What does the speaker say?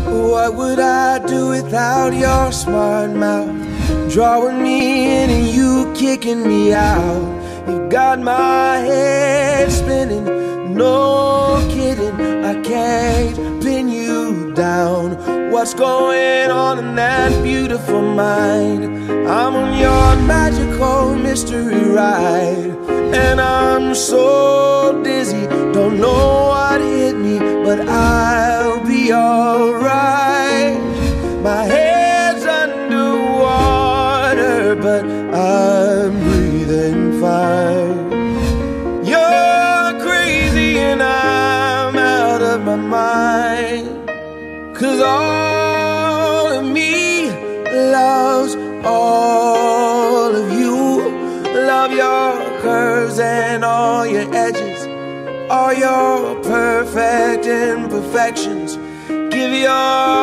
What would I do without your smart mouth? Drawing me in and you kicking me out. You got my head spinning, no kidding. I can't pin you down. What's going on in that beautiful mind? I'm on your magical mystery ride, and I'm so dizzy, don't know what hit me, but I'll be alright. My head's underwater, but I'm breathing fine. You're crazy and I'm out of my mind, 'cause all of me loves all of you. Love your curves and all your edges, all your perfect imperfections. Give your